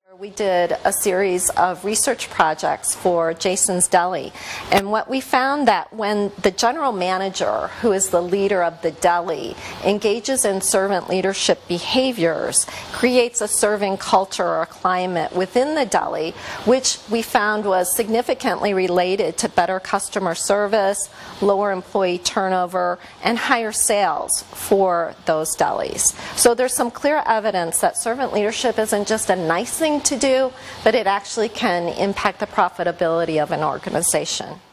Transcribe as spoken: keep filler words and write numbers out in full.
We did a series of research projects for Jason's Deli, and what we found that when the general manager, who is the leader of the deli, engages in servant leadership behaviors, creates a serving culture or a climate within the deli, which we found was significantly related to better customer service, lower employee turnover, and higher sales for those delis. So there's some clear evidence that servant leadership isn't just a nice thing to do, but it actually can impact the profitability of an organization.